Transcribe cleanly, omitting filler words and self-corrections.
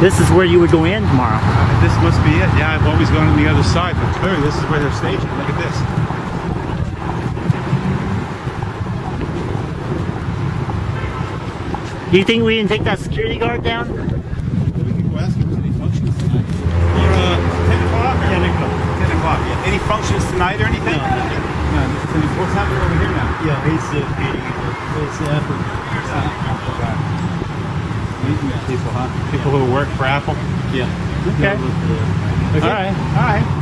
This is where you would go in tomorrow. This must be it. Yeah, I've always gone on the other side, but clearly this is where they're stationed. Look at this. Do you think we can take that security guard down? We can go ask him if there's any functions tonight. Or 10 o'clock? 10 o'clock. 10 o'clock, yeah. Any functions tonight or anything? No. What's happening over here now? Yeah, he's Apple. People, huh? People who work for Apple? Yeah. Okay. All right.